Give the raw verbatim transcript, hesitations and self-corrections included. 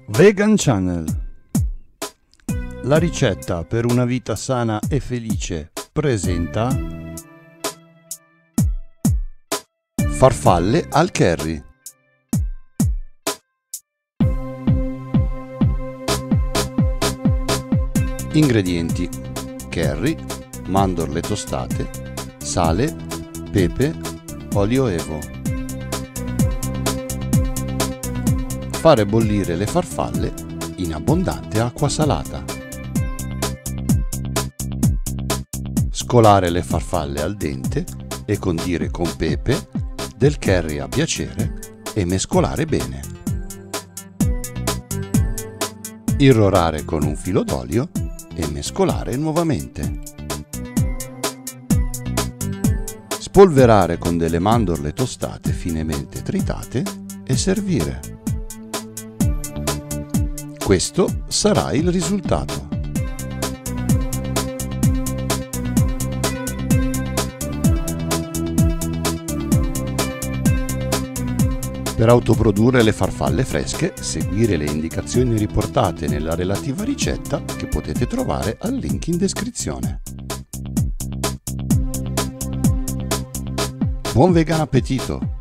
Vegan Channel. La ricetta per una vita sana e felice presenta farfalle al curry. Ingredienti: curry, mandorle tostate, sale, pepe, olio evo. Fare bollire le farfalle in abbondante acqua salata. Scolare le farfalle al dente e condire con pepe, del curry a piacere e mescolare bene. Irrorare con un filo d'olio e mescolare nuovamente. Spolverare con delle mandorle tostate finemente tritate e servire. Questo sarà il risultato. Per autoprodurre le farfalle fresche, seguire le indicazioni riportate nella relativa ricetta che potete trovare al link in descrizione. Buon vegan appetito!